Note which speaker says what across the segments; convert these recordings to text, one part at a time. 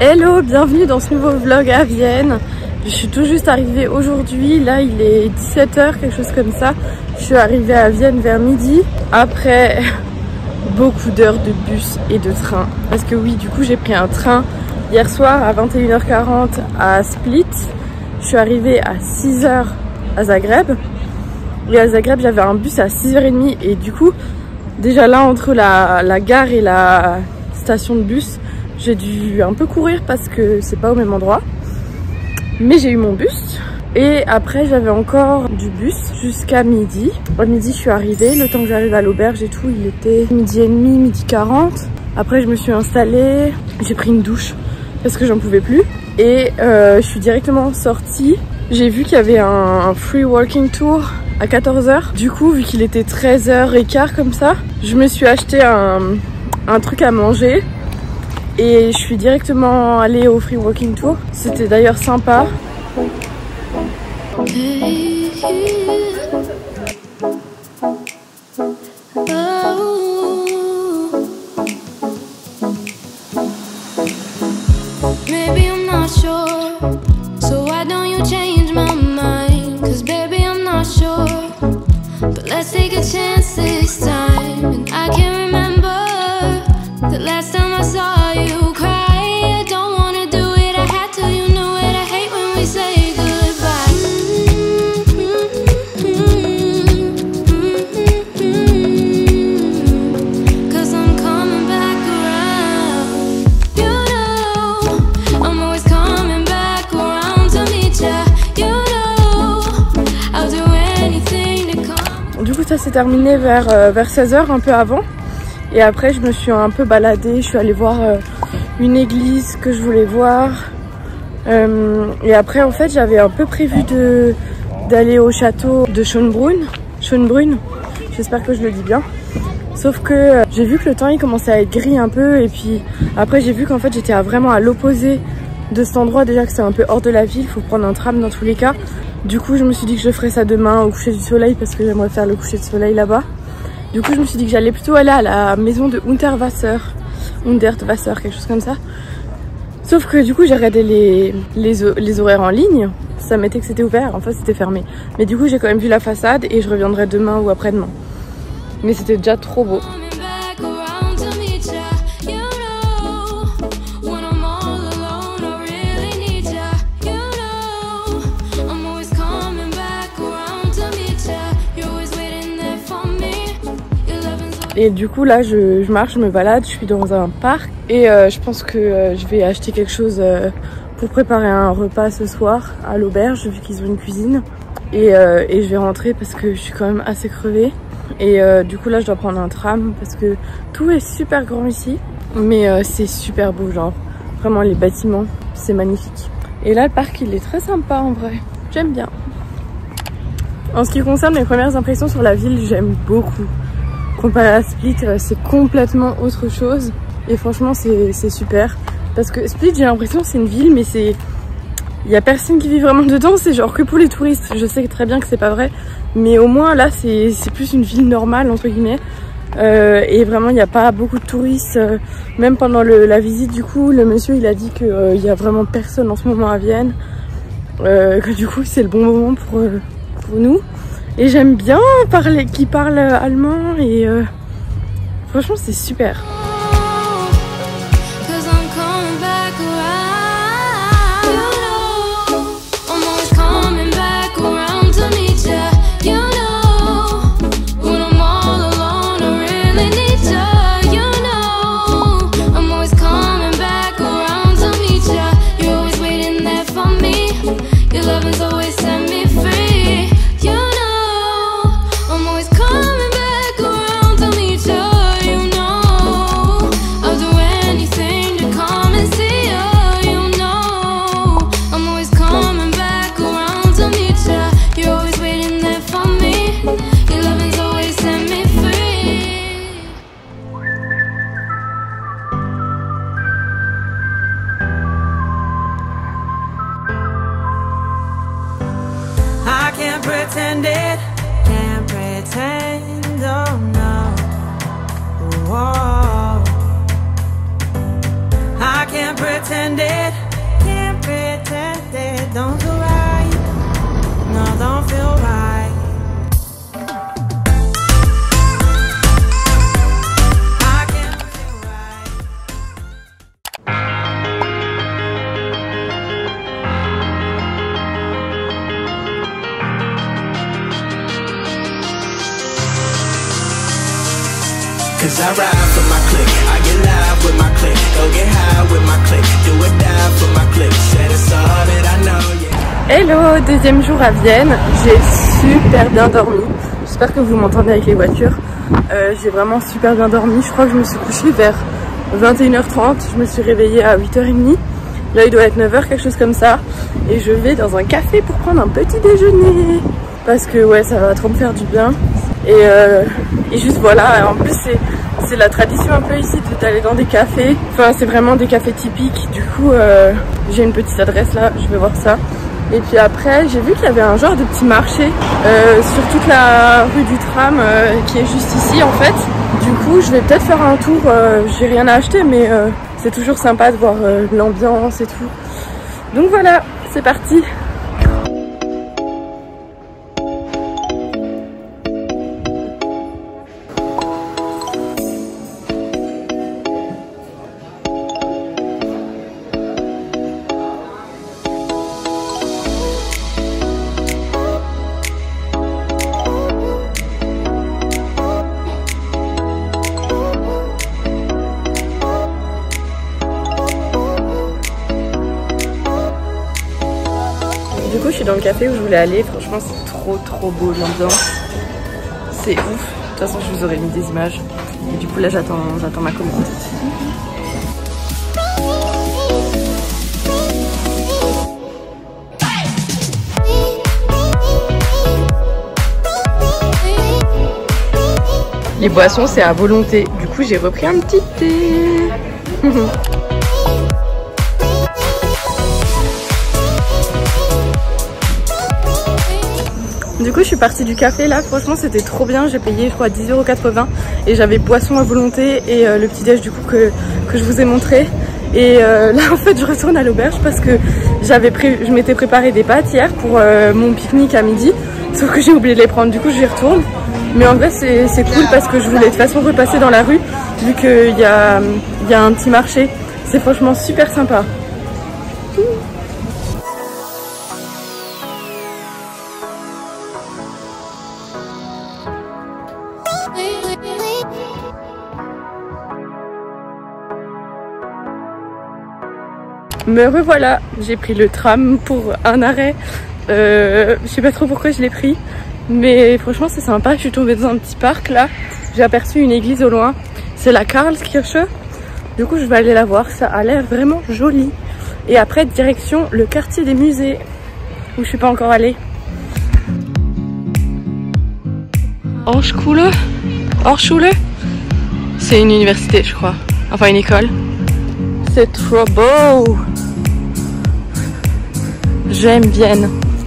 Speaker 1: Hello, bienvenue dans ce nouveau vlog à Vienne. Je suis tout juste arrivée aujourd'hui, là il est 17h, quelque chose comme ça. Je suis arrivée à Vienne vers midi, après beaucoup d'heures de bus et de train. Parce que oui, du coup j'ai pris un train hier soir à 21h40 à Split. Je suis arrivée à 6h à Zagreb. Et à Zagreb j'avais un bus à 6h30 et du coup, déjà là entre la gare et la station de bus, j'ai dû un peu courir parce que c'est pas au même endroit. Mais j'ai eu mon bus. Et après j'avais encore du bus jusqu'à midi. À midi je suis arrivée, le temps que j'arrive à l'auberge et tout, il était midi et demi, midi 40. Après je me suis installée, j'ai pris une douche parce que j'en pouvais plus. Et je suis directement sortie. J'ai vu qu'il y avait un free walking tour à 14h. Du coup, vu qu'il était 13h15 comme ça, je me suis acheté un truc à manger. Et je suis directement allée au free walking tour. C'était d'ailleurs sympa.
Speaker 2: Maybe I'm not sure, so why don't you change my mind? Cause baby I'm not sure, but let's take a chance this time. And I can't remember the last time I saw you cry. I don't wanna do it, I had to, you know it. I hate when we say goodbye. Cause I'm coming back around. You know I'm always coming back around to meet ya. You know I'll do anything to come.
Speaker 1: Du coup ça s'est terminé vers 16h, un peu avant. Et après je me suis un peu baladée, je suis allée voir une église que je voulais voir. Et après en fait j'avais un peu prévu d'aller au château de Schönbrunn, j'espère que je le dis bien. Sauf que j'ai vu que le temps il commençait à être gris un peu, et puis après j'ai vu qu'en fait j'étais vraiment à l'opposé de cet endroit, déjà que c'est un peu hors de la ville, il faut prendre un tram dans tous les cas. Du coup je me suis dit que je ferais ça demain au coucher du soleil parce que j'aimerais faire le coucher de soleil là-bas. Du coup je me suis dit que j'allais plutôt aller à la maison de Unterwasser, quelque chose comme ça. Sauf que du coup j'ai regardé les horaires en ligne, ça mettait que c'était ouvert, enfin c'était fermé. Mais du coup j'ai quand même vu la façade et je reviendrai demain ou après-demain. Mais c'était déjà trop beau. Et du coup là je marche, je me balade, je suis dans un parc et je pense que je vais acheter quelque chose pour préparer un repas ce soir à l'auberge vu qu'ils ont une cuisine. Et je vais rentrer parce que je suis quand même assez crevée. Et du coup là je dois prendre un tram parce que tout est super grand ici. Mais c'est super beau, genre vraiment les bâtiments, c'est magnifique. Et là le parc il est très sympa en vrai, j'aime bien. En ce qui concerne mes premières impressions sur la ville, j'aime beaucoup. Comparé à Split, c'est complètement autre chose. Et franchement, c'est super. Parce que Split, j'ai l'impression que c'est une ville, mais il y a personne qui vit vraiment dedans. C'est genre que pour les touristes. Je sais très bien que c'est pas vrai. Mais au moins, là, c'est plus une ville normale, entre guillemets. Et vraiment, il n'y a pas beaucoup de touristes. Même pendant la visite, du coup, le monsieur, il a dit qu'il y a vraiment personne en ce moment à Vienne. Que du coup, c'est le bon moment pour nous. Et j'aime bien qu'ils parlent allemand et franchement c'est super.
Speaker 3: Can't pretend, oh no. Whoa. I can't pretend it. Cause I ride for my clique, I get live with my clique, go get high with my clique, do or die for my clique, said it's all that I know, yeah.
Speaker 1: Hello, deuxième jour à Vienne, j'ai super bien dormi. J'espère que vous m'entendez avec les voitures. J'ai vraiment super bien dormi, je crois que je me suis couchée vers 21h30, je me suis réveillée à 8h30. Là il doit être 9h, quelque chose comme ça. Et je vais dans un café pour prendre un petit déjeuner. Parce que ouais, ça va trop me faire du bien. Et juste voilà, en plus c'est la tradition un peu ici d'aller dans des cafés. Enfin c'est vraiment des cafés typiques. Du coup j'ai une petite adresse là, je vais voir ça. Et puis après j'ai vu qu'il y avait un genre de petit marché sur toute la rue du tram qui est juste ici en fait. Du coup je vais peut-être faire un tour, j'ai rien à acheter mais c'est toujours sympa de voir l'ambiance et tout. Donc voilà, c'est parti. Du coup je suis dans le café où je voulais aller, franchement c'est trop beau l'ambiance, c'est ouf. De toute façon je vous aurais mis des images. Et du coup là j'attends ma commande. Les boissons c'est à volonté, du coup j'ai repris un petit thé. Du coup je suis partie du café là, franchement c'était trop bien, j'ai payé je crois 10,80 € et j'avais boisson à volonté et le petit déj du coup que je vous ai montré. Et là en fait je retourne à l'auberge parce que je m'étais préparé des pâtes hier pour mon pique-nique à midi, sauf que j'ai oublié de les prendre, du coup j'y retourne. Mais en vrai c'est cool parce que je voulais de toute façon repasser dans la rue vu qu'il y a un petit marché, c'est franchement super sympa. Me revoilà, j'ai pris le tram pour un arrêt, je sais pas trop pourquoi je l'ai pris, mais franchement c'est sympa. Je suis tombée dans un petit parc là, j'ai aperçu une église au loin, c'est la Karlskirche, du coup je vais aller la voir, ça a l'air vraiment joli. Et après direction le quartier des musées, où je suis pas encore allée. Hochschule, c'est une université je crois, enfin une école. C'est trop beau. J'aime Vienne.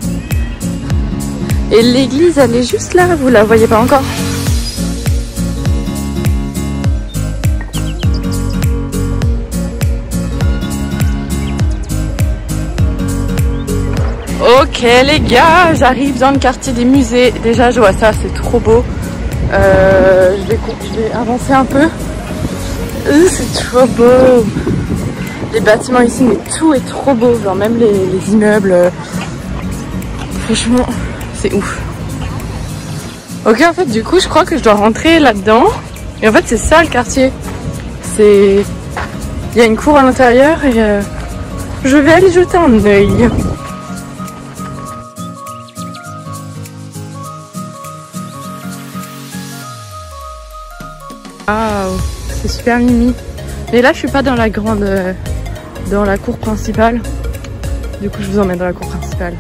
Speaker 1: Et l'église elle est juste là, vous la voyez pas encore. Ok les gars, j'arrive dans le quartier des musées. Déjà je vois ça, c'est trop beau. Je vais avancer un peu. C'est trop beau. Les bâtiments ici, mais tout est trop beau, genre même les immeubles. Franchement, c'est ouf. Ok, en fait, du coup, je crois que je dois rentrer là-dedans. Et en fait, c'est ça le quartier. Il y a une cour à l'intérieur et je vais aller jeter un œil. Waouh, c'est super mimi. Mais là, je suis pas dans dans la cour principale. Du coup, je vous emmène dans la cour principale.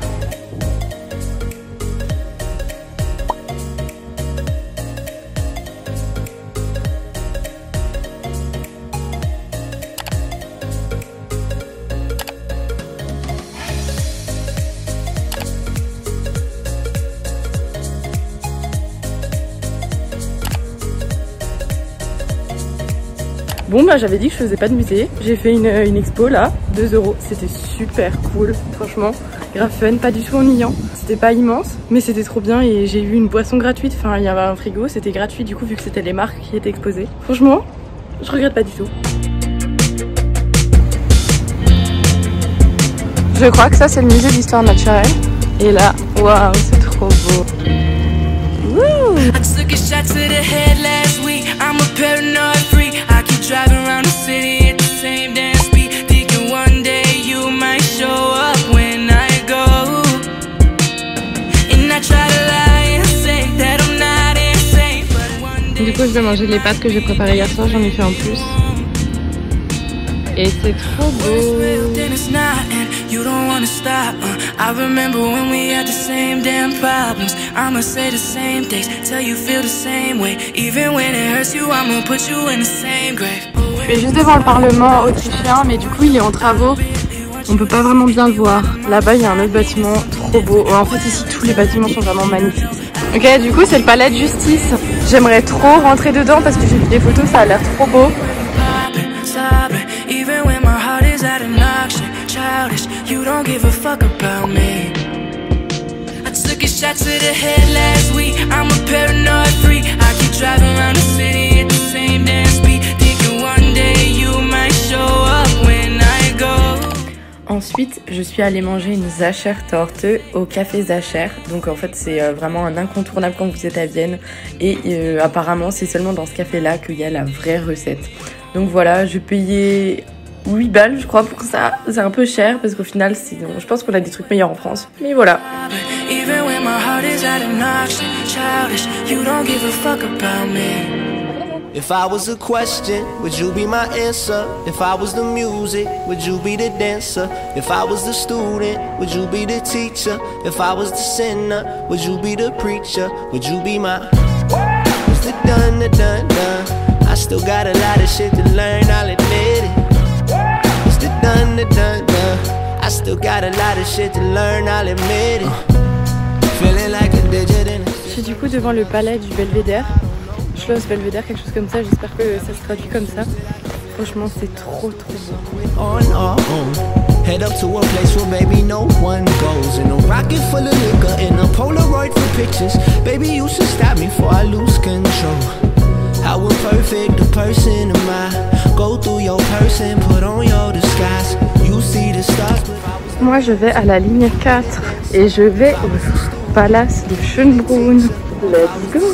Speaker 1: Bon bah j'avais dit que je faisais pas de musée, j'ai fait une expo là, 2 €, c'était super cool, franchement, grave fun, pas du tout ennuyant, c'était pas immense, mais c'était trop bien et j'ai eu une boisson gratuite, enfin il y avait un frigo, c'était gratuit du coup vu que c'était les marques qui étaient exposées. Franchement, je regrette pas du tout. Je crois que ça c'est le musée d'histoire naturelle, et là, waouh, c'est trop beau. Wouh!
Speaker 3: shot to the head last week. I'm a paranoid freak. I keep driving around the city at the same damn speed, thinking one day you might show up when I go. And I try to lie and say that I'm not insane, but one day.
Speaker 1: Du coup, je vais manger les pâtes que j'ai préparées hier soir. J'en ai fait en plus. Et c'est trop beau. You don't wanna stop, I remember when we had the same damn problems. I'ma say the same things, tell you feel the same way. Even when it hurts you, I'ma put you in the same grave. Je suis juste devant le Parlement autrichien, mais du coup il est en travaux. On peut pas vraiment bien le voir. Là-bas il y a un autre bâtiment trop beau. En fait ici tous les bâtiments sont vraiment magnifiques. Ok, du coup c'est le palais de justice. J'aimerais trop rentrer dedans parce que j'ai vu des photos, ça a l'air trop beau.
Speaker 3: Even when my heart is out of action, childish, you don't give a fuck about me. I took a shot to the head last week. I'm a paranoid freak. I keep driving around the city at the same damn speed, thinking one day you might show up when I go.
Speaker 1: Ensuite, je suis allée manger une Sacher-Torte au café Sacher. Donc en fait, c'est vraiment un incontournable quand vous êtes à Vienne. Et apparemment, c'est seulement dans ce café-là qu'il y a la vraie recette. Donc voilà, je payais 8 balles je crois pour ça. C'est un peu cher parce qu'au final, je pense qu'on a des trucs meilleurs en France. Mais voilà.
Speaker 3: If I was a question, would you be my answer? If I was the music, would you be the dancer? If I was the student, would you be the teacher? If I was the sinner, would you be the preacher? Would you be my... What's the done, the done, done? I still got a lot of shit to learn, I'll admit it. It's the done, the done, done. I still got a lot of shit to learn, I'll admit it. Feeling like a digit in a...
Speaker 1: Je suis du coup devant le palais du Belvédère. Schloss Belvédère, quelque chose comme ça. J'espère que ça se traduit comme ça. Franchement, c'est trop trop beau.
Speaker 3: On our own, head up to a place where maybe no one goes. In a rocket full of liquor, in a Polaroid for pictures. Baby, you should stop me before I lose control. How imperfect a person am I? Go through your person, put on your disguise. You see the stars.
Speaker 1: Moi je vais à la ligne 4 et je vais au palace de Schönbrunn. Let's go!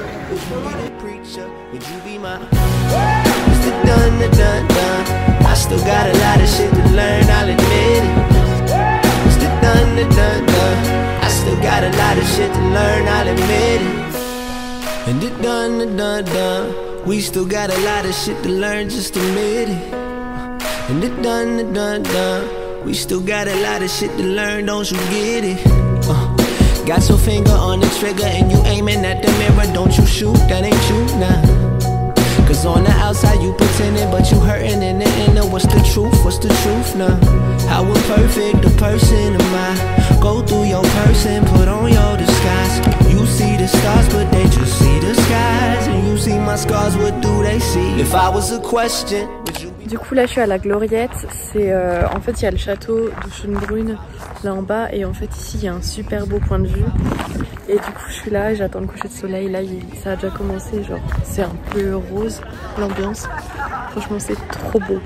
Speaker 3: I still got a lot of shit to learn, I'll admit it. It's the done, the done, done. I still got a lot of shit to learn, I'll admit it. And the done, the done, done. We still got a lot of shit to learn, just admit it. And the done, the done, done. We still got a lot of shit to learn, don't you get it? Got your finger on the trigger and you aiming at the mirror, don't you shoot, that ain't you, nah. Cause on the outside you pretending, but you hurting in the inner. What's the truth now? How imperfect a person am I? Go through your person, put on your disguise. You see the stars, but they just see the skies. And you see my scars, what do they see? If I was a question, would you...
Speaker 1: Du coup là je suis à la Gloriette, c'est en fait il y a le château de Schönbrunn là en bas et en fait ici il y a un super beau point de vue et du coup je suis là et j'attends le coucher de soleil, là ça a déjà commencé, genre c'est un peu rose l'ambiance, franchement c'est trop beau.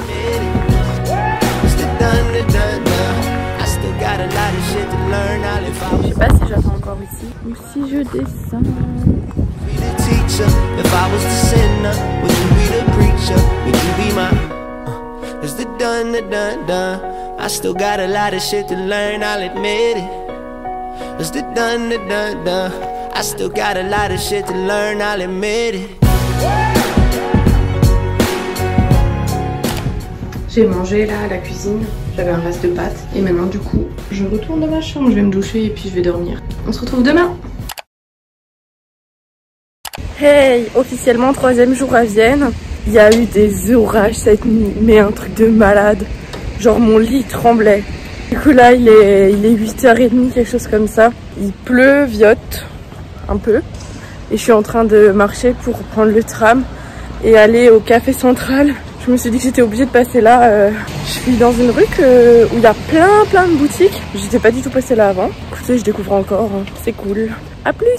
Speaker 1: Je sais pas si j'attends encore ici ou si je descends.
Speaker 3: If I was the sinner, would you be the preacher? Would you be my... It's the done, the done, done. I still got a lot of shit to learn, I'll admit it. It's the done, the done, done. I still got a lot of shit to learn, I'll admit it.
Speaker 1: J'ai mangé là à la cuisine, j'avais un reste de pâtes et maintenant du coup je retourne dans ma chambre, je vais me doucher et puis je vais dormir. On se retrouve demain. Hey, officiellement 3e jour à Vienne. Il y a eu des orages cette nuit, mais un truc de malade. Genre mon lit tremblait. Du coup là il est 8h30, quelque chose comme ça. Il pleuviote un peu. Et je suis en train de marcher pour prendre le tram et aller au café central. Je me suis dit que j'étais obligée de passer là. Je suis dans une rue où il y a plein de boutiques. J'étais pas du tout passée là avant. Écoutez, je découvre encore, hein. C'est cool. A plus!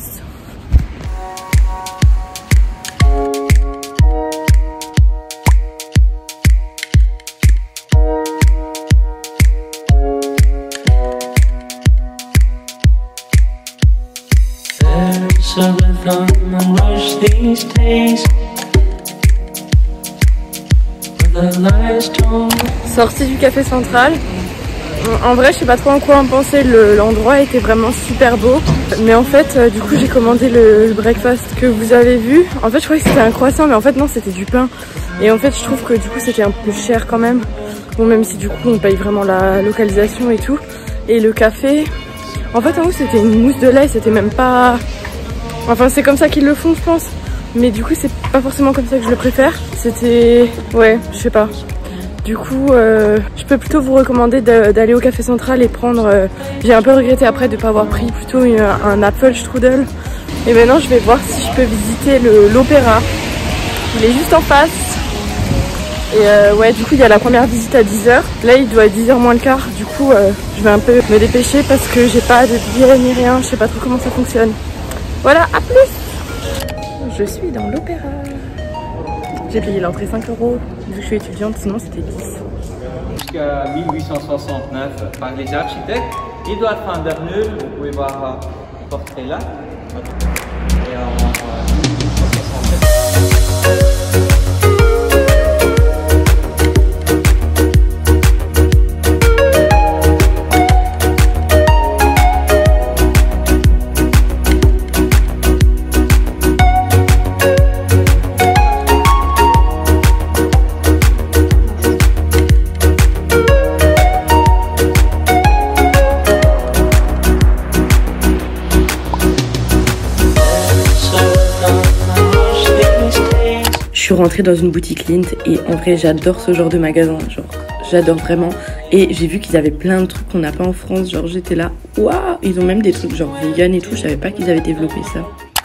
Speaker 4: Something on the rush these days. The lights don't.
Speaker 1: Sortie du café central. En vrai, je sais pas trop en quoi en penser. L'endroit était vraiment super beau. Mais en fait, du coup, j'ai commandé le breakfast que vous avez vu. En fait, je croyais que c'était un croissant, mais en fait, non, c'était du pain. Et en fait, je trouve que du coup, c'était un peu cher quand même. Bon, même si du coup, on paye vraiment la localisation et tout. Et le café, en fait, en haut, c'était une mousse de lait. C'était même pas... Enfin, c'est comme ça qu'ils le font, je pense. Mais du coup, c'est pas forcément comme ça que je le préfère. C'était... Ouais, je sais pas. Du coup, je peux plutôt vous recommander d'aller au café central et prendre... J'ai un peu regretté après de ne pas avoir pris plutôt un apple strudel. Et maintenant, je vais voir si je peux visiter l'opéra. Il est juste en face. Et ouais, du coup, il y a la première visite à 10h. Là, il doit être 10h moins le quart. Du coup, je vais un peu me dépêcher parce que j'ai pas de billet ni rien. Je sais pas trop comment ça fonctionne. Voilà, à plus. Je suis dans l'opéra. J'ai payé l'entrée 5 €, vu que je suis étudiante, sinon c'était 10.
Speaker 5: Jusqu'à 1869 par les architectes. Édouard van der Neul, vous pouvez voir le portrait là. Et en 1867.
Speaker 1: Je suis rentrée dans une boutique Lindt et en vrai j'adore ce genre de magasin, genre j'adore vraiment. Et j'ai vu qu'ils avaient plein de trucs qu'on n'a pas en France, genre j'étais là, waouh. Ils ont même des trucs genre vegan et tout, je savais pas qu'ils avaient développé ça.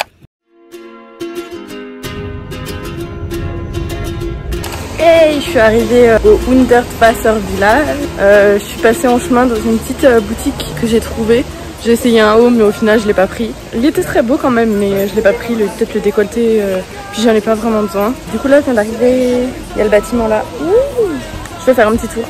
Speaker 1: Et je suis arrivée au Hundertwasser Village. Je suis passée en chemin dans une petite boutique que j'ai trouvée. J'ai essayé un haut mais au final je l'ai pas pris. Il était très beau quand même mais je l'ai pas pris, peut-être le décolleté, puis j'en ai pas vraiment besoin. Du coup là je viens d'arriver, il y a le bâtiment là. Ouh, je vais faire un petit tour.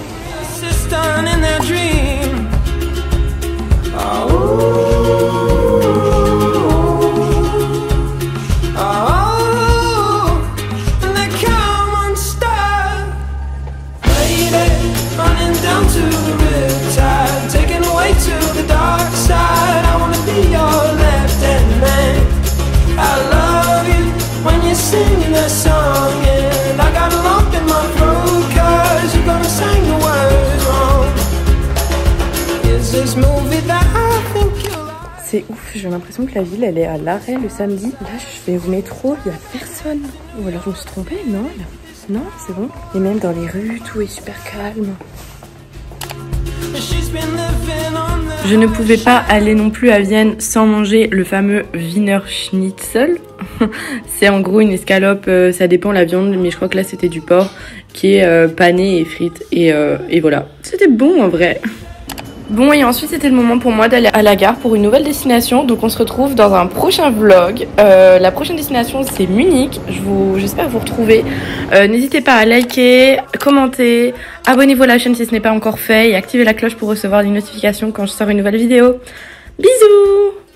Speaker 1: C'est ouf, j'ai l'impression que la ville elle est à l'arrêt le samedi. Là je vais au métro, il n'y a personne. Ou alors je me suis trompée, non, non c'est bon. Et même dans les rues, tout est super calme. Je ne pouvais pas aller non plus à Vienne sans manger le fameux Wiener Schnitzel. C'est en gros une escalope, ça dépend la viande, mais je crois que là c'était du porc qui est pané et frites. Et voilà, c'était bon en vrai. Bon, et ensuite c'était le moment pour moi d'aller à la gare pour une nouvelle destination. Donc on se retrouve dans un prochain vlog. La prochaine destination c'est Munich. J'espère vous retrouver. N'hésitez pas à liker, commenter, abonnez-vous à la chaîne si ce n'est pas encore fait et activez la cloche pour recevoir des notifications quand je sors une nouvelle vidéo. Bisous!